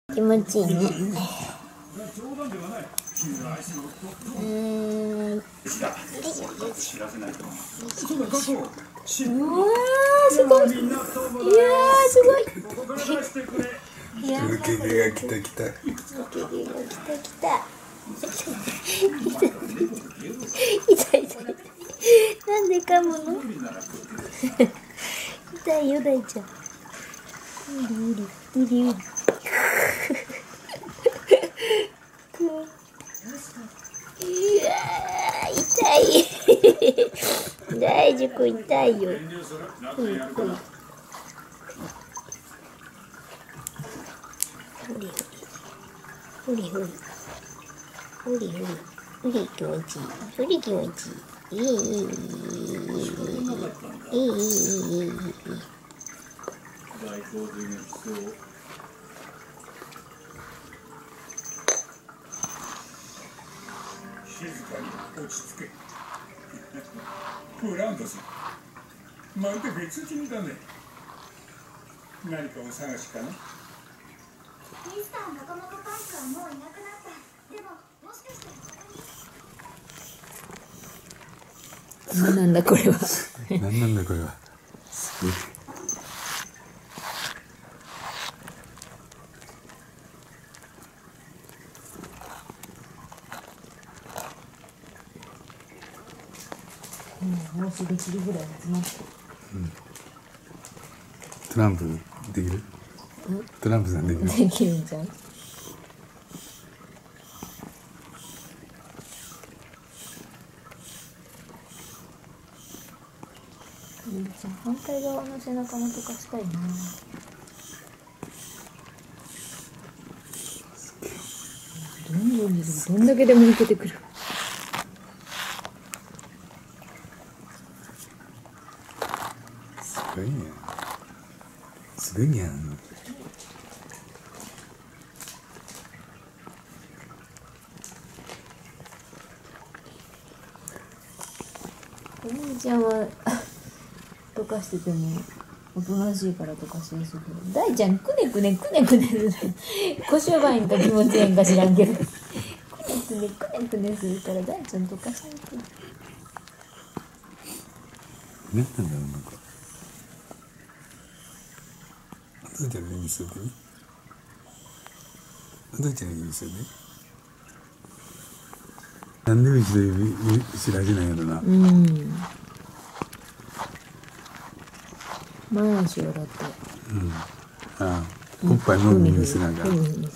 気持ちいいね。うわー、すごい。いやー、すごい。 湯気が来た来た。 痛い。なんで噛むの？痛いよ、大ちゃん。うり。いやー、痛い。大丈夫、痛いよ。ほり気持ちいい。いい。 静かに落ち着け。ブランドさん、まるで別人だね。何かお探しかな？ ミスター中本パンクはもういなくなった。でも、もしかして他に。 何なんだこれは。 何なんだこれは。すごい。 もうすぐ切るぐらい集まって。 トランプできる？トランプさんできる？ できるんじゃん。反対側の背中も溶かしたいな。どんだけでも抜けてくる。 すごいね。すごいね。 お兄ちゃんは溶かしててもおとなしいから溶かしやすいけど、大ちゃんくねくねする。腰をばいんか気持ちええんか知らんけど、くねくねするから大ちゃん溶かしにくい。 何なんだろう、なんか。お父ちゃんの指するね。お父ちゃんの指するね。なんで後ろ指しらじなんやろな。 前足をだって。 ああ、おっぱいもみみすながら。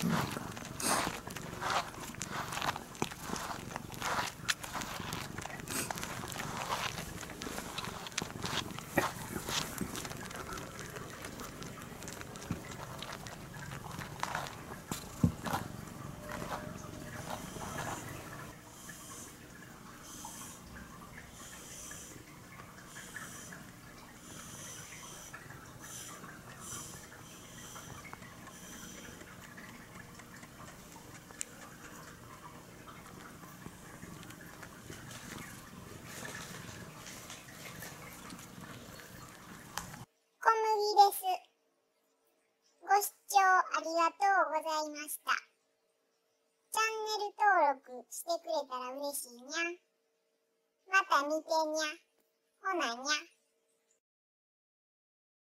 小麦です。ご視聴ありがとうございました。チャンネル登録してくれたら嬉しいにゃ。また見てにゃ。ほなにゃ。